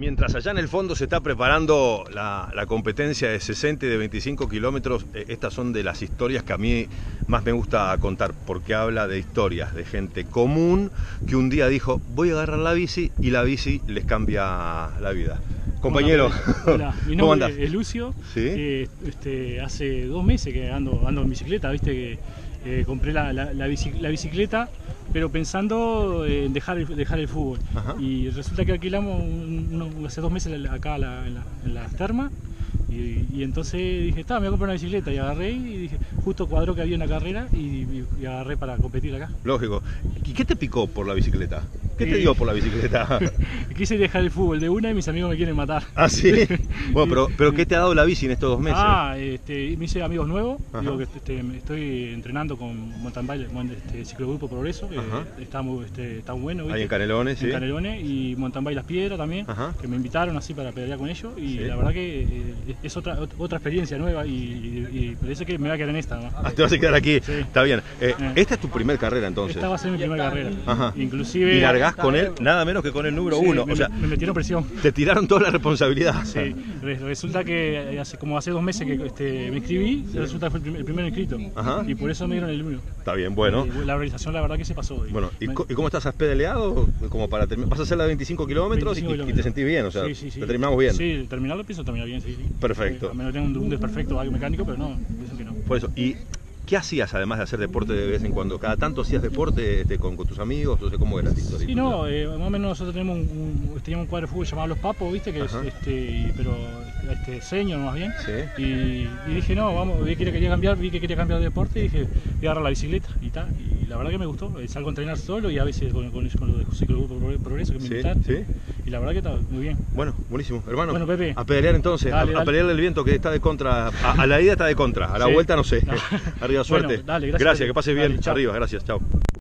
Mientras allá en el fondo se está preparando la competencia de 60 y de 25 kilómetros, estas son de las historias que a mí más me gusta contar, porque habla de historias de gente común que un día dijo, voy a agarrar la bici, y la bici les cambia la vida. Compañero, hola, mi ¿cómo nombre andás? es Lucio. ¿Sí? Hace 2 meses que ando en bicicleta, viste que compré la bicicleta, pero pensando en dejar el fútbol. Ajá. Y resulta que alquilamos hace 2 meses acá en las termas. Y entonces dije, me voy a comprar una bicicleta, y agarré y dije, justo cuadró que había una carrera y agarré para competir acá. Lógico. ¿Y qué te picó por la bicicleta? ¿Qué te dio por la bicicleta? Quise dejar el fútbol de una y mis amigos me quieren matar. ¿Ah, sí? Bueno, pero ¿qué te ha dado la bici en estos 2 meses? Me hice amigos nuevos. Digo que estoy entrenando con mountain bike, ciclogrupo Progreso, que está muy bueno. ¿Viste? Ahí en Canelones, sí. En Canelones, y mountain bike Las Piedras también, que me invitaron así para pelear con ellos, y la verdad que es otra experiencia nueva, y parece que me va a quedar en esta, ¿no? Te vas a quedar aquí, sí. Está bien. Esta es tu primer carrera entonces. Esta va a ser mi primera carrera. Y largás con él, nada menos que con el número 1. O sea, me metieron presión. Te tiraron toda la responsabilidad. Sí, resulta que hace 2 meses que me inscribí, resulta que fue el primer inscrito. Y por eso me dieron el 1. Está bien, bueno. La organización, la verdad que se pasó. Bueno, ¿y cómo estás? ¿Has pedaleado? Como para ¿Vas a hacer la de 25 kilómetros y te sentís bien? O sea, sí. ¿te terminamos bien? Sí, terminarlo pienso terminar bien, sí. Perfecto. A menos que tenga un desperfecto algo mecánico, pero no, pienso que no. Por eso, ¿y qué hacías además de hacer deporte de vez en cuando? ¿Cada tanto hacías deporte con tus amigos? No sé cómo era la historia. Sí, no, más o menos nosotros teníamos un cuadro de fútbol llamado Los Papos, ¿viste? Que pero senior más bien. Sí. Y dije, no, vamos, vi que quería cambiar de deporte, y dije, voy a agarrar la bicicleta y tal. Y la verdad que me gustó, salgo a entrenar solo y a veces con lo de ciclogrupo Progreso que me invitaron. Sí. Y la verdad que está muy bien. Bueno, buenísimo. Hermano, bueno, Pepe, a pedalear entonces, dale. A pelearle el viento que está de contra. A la ida está de contra, a la vuelta no sé. Arriba, suerte. Bueno, dale, gracias, que pases bien. Dale, Arriba, gracias, chao.